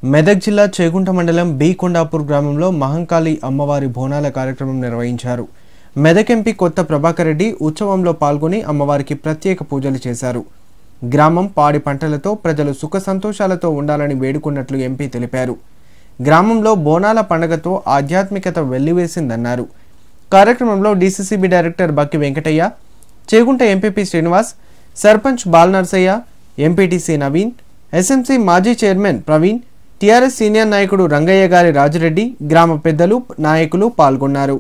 మెదక్ జిల్లా చేగుంట మండలం బి కొండాపూర్ గ్రామంలో మహంకాళి అమ్మవారి బోనాల కార్యక్రమం నిర్వహించారు. మెదక్ ఎంపీ కొత్త ప్రభాకర్ రెడ్డి ఉత్సవంలో పాల్గొని అమ్మవారికి ప్రత్యేక పూజలు చేశారు. గ్రామం పాడి పంటలతో ప్రజలు సుఖ సంతోషాలతో ఉండాలని వేడుకున్నట్లు ఎంపీ తెలిపారు. గ్రామంలో బోనాల పండుగతో ఆధ్యాత్మికత వెల్లివేసిందన్నారు. కార్యక్రమంలో DCCB director Bakki Venkataiah, Chegunta MPP Srinivas, sarpanch Balanarsaiah, MPTC Naveen, SMC మాజీ చైర్మన్ ప్రవీణ్, టీఆర్ఎస్ సీనియర్ నాయకుడు రంగయ్య గారి రాజిరెడ్డి, గ్రామ పెద్దలు నాయకులు పాల్గొన్నారు.